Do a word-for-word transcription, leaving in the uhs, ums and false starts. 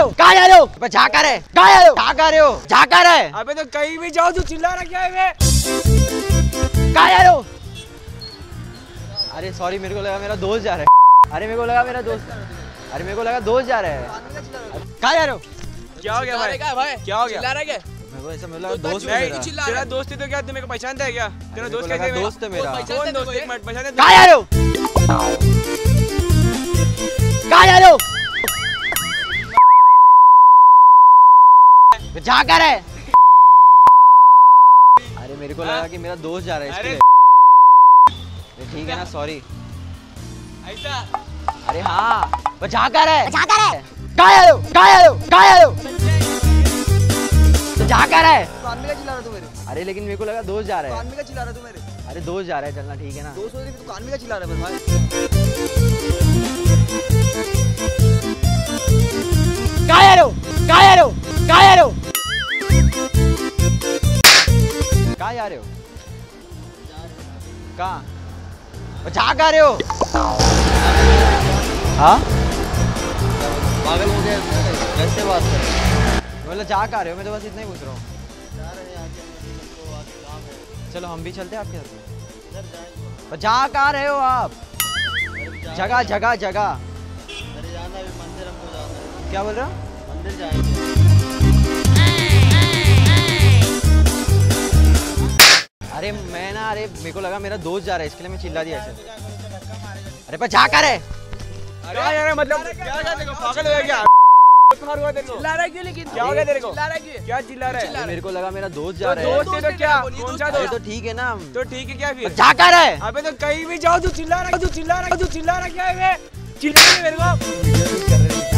हो? कहाँ जा रहे हो? अबे झाका रहे, कहाँ जा रहे हो? झाका रहे हो, झाका रहे। अबे तो कहीं भी जाओ, तू चिल्ला रहा क्या है? कहाँ जा रहे हो? अरे सॉरी, मेरे को लगा मेरा दोस्त जा रहा है। अरे मेरे को लगा मेरा दोस्त, अरे मेरे को लगा दोस्त जा रहा है। कहाँ जा रहे हो? क्या हो गया भाई? क्या हो गया? चिल्ला रहा है क्या? मेरे को ऐसा लगा दोस्त है मेरा। तेरा दोस्त है तो क्या, तू मेरे को पहचानता है क्या? तेरा दोस्त कैसे है? दोस्त है मेरा। कौन दोस्त? एक मिनट, पहचानता है? कहाँ जा रहे हो? कहाँ जा रहे हो? झाका रहे। अरे मेरे को लगा कि मेरा दोस्त जा रहा है इसके लिए। ठीक है ना, सॉरी। ऐसा? अरे हाँ, वो झाका रहे, झाका रहे। कहाँ जा रहे हो? कहाँ जा रहे हो? कहाँ जा रहे हो? तो झाका रहे। कान में क्या चिल्ला रहा तू मेरे? अरे लेकिन मेरे को लगा दोस्त जा रहा है। कान में क्या चिल्ला रहा तू मेरे? अरे दोस्त जा रहा है, चलना ठीक है ना? दोस्त हो रही तू कान में क्या चिल्ला रहा है भाई? कहाँ जा रहे हो? कहाँ जा रहे हो? कहाँ जा रहे हो? कहाँ जा रहे हो? कहाँ? झाका रहे हो? हाँ? पागल हो गया कैसे बात कर रहे हो? मतलब जा कर रहे हो? मैं तो बस इतना ही पूछ रहा हूँ। चलो हम भी चलते हैं आपके साथ। जा कहाँ रहे हो आप? जगह जगह जगह। अरे जाना है मंदिर, हमको जाना है। क्या बोल रहे हो? मंदिर जाएंगे। अरे मैं ना, अरे मेरे को लगा मेरा दोस्त जा रहा है इसके लिए मैं चिल्ला दिया ऐसे। अरे पर जा कर है। अरे यार मतलब क्या क्या देखो, पागल हो गया क्या? चिल्ला रहा है क्यों? लेकिन क्या हो गया तेरे को? चिल्ला रहा है क्यों? क्या चिल्ला रहा है? मेरे को लगा मेरा दोस्त जा रहा है। दोस्त है तो क्या? कौन सा दोस्त? तो ठीक है ना, तो ठीक है क्या फिर? जा कर है। अबे तो कहीं भी जाओ, तू चिल्ला रहा है, तू चिल्ला रहा है, तू चिल्ला रहा क्या है? चिल्ला मेरे को।